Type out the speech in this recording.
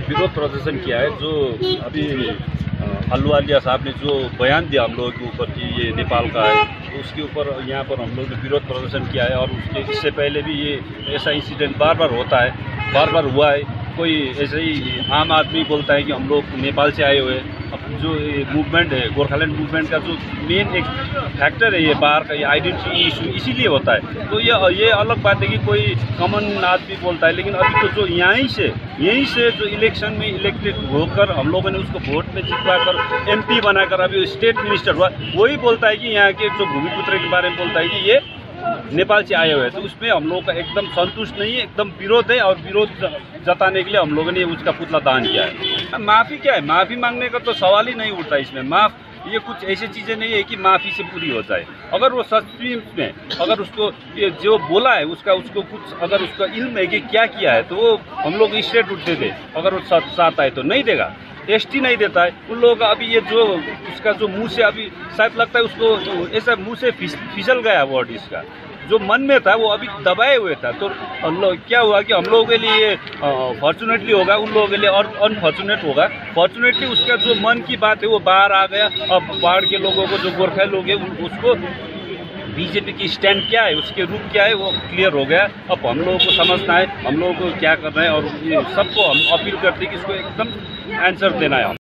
विरोध प्रदर्शन किया है। जो अभी अहलुवालिया साहब ने जो बयान दिया हम लोगों के ऊपर कि ये नेपाल का है, तो उसके ऊपर यहाँ पर हम लोग ने विरोध प्रदर्शन किया है। और इससे पहले भी ये ऐसा इंसिडेंट बार बार होता है, बार बार हुआ है। कोई ऐसे ही आम आदमी बोलता है कि हम लोग नेपाल से आए हुए हैं। अब जो मूवमेंट है, गोरखालैंड मूवमेंट का जो मेन एक फैक्टर है ये बाहर का, ये आइडेंटिटी इशू इसीलिए होता है। तो ये अलग बात है कि कोई कॉमन आदमी बोलता है, लेकिन अभी तो जो यहीं से जो इलेक्शन में इलेक्टेड होकर हम लोगों ने उसको वोट में जितवा कर MP बनाकर अभी स्टेट मिनिस्टर हुआ, वही बोलता है कि यहाँ के जो भूमिपुत्र के बारे में बोलता है कि ये नेपाल से आए हुए हैं। तो उसमें हम लोगों का एकदम संतुष्ट नहीं है, एकदम विरोध है। और विरोध जताने के लिए हम लोगों ने उसका पुतला दान किया है। माफ़ी क्या है, माफ़ी मांगने का तो सवाल ही नहीं उठता इसमें। ये कुछ ऐसी चीज़ें नहीं है कि माफ़ी से पूरी हो जाए। अगर वो सच में अगर उसको ये जो बोला है उसको कुछ अगर उसका इल्म है कि क्या किया है, तो वो हम लोग स्ट्रेट उठते थे। अगर वो सच है तो नहीं देगा, टेस्ट नहीं देता है उन लोगों का। अभी ये जो उसका जो मुंह से अभी शायद लगता है उसको ऐसा मुंह से फिसल गया वर्ड, इसका जो मन में था वो अभी दबाए हुए था। तो क्या हुआ कि हम लोगों के लिए फॉर्चुनेटली होगा, उन लोगों के लिए और अनफॉर्चुनेट होगा। फॉर्चुनेटली उसका जो मन की बात है वो बाहर आ गया। अब पहाड़ के लोगों को, जो गोरखा लोग हैं, उसको बीजेपी की स्टैंड क्या है, उसके रूप क्या है, वो क्लियर हो गया। अब हम लोगों को समझना है हम लोगों को क्या करना है, और सबको हम अपील करते हैं कि इसको एकदम आंसर देना है।